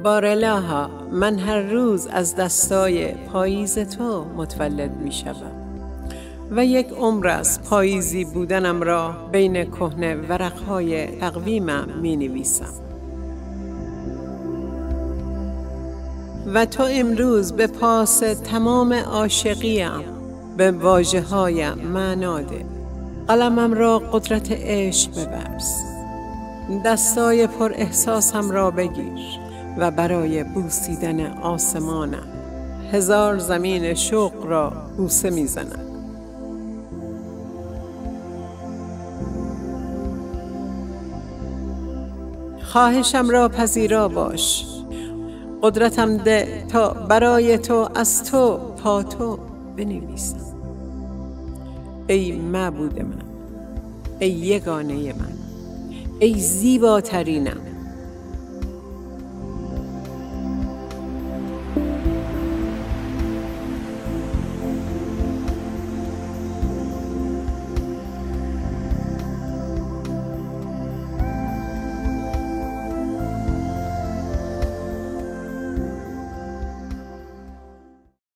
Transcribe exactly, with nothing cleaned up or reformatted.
بارالها، من هر روز از دستای پاییز تو متولد می شدم و یک عمر از پاییزی بودنم را بین کهنه ورقهای تقویمم می نویسم. و تو امروز به پاس تمام عاشقیم به واژه هایم معنا ده. قلمم را قدرت عشق ببخش، دستای پر احساسم را بگیر و برای بوسیدن آسمانم هزار زمین شوق را بوسه میزنم. خواهشم را پذیرا باش، قدرتم ده تا برای تو از تو تا تو بنویسم. ای معبود من، ای یگانه من، ای زیباترینم،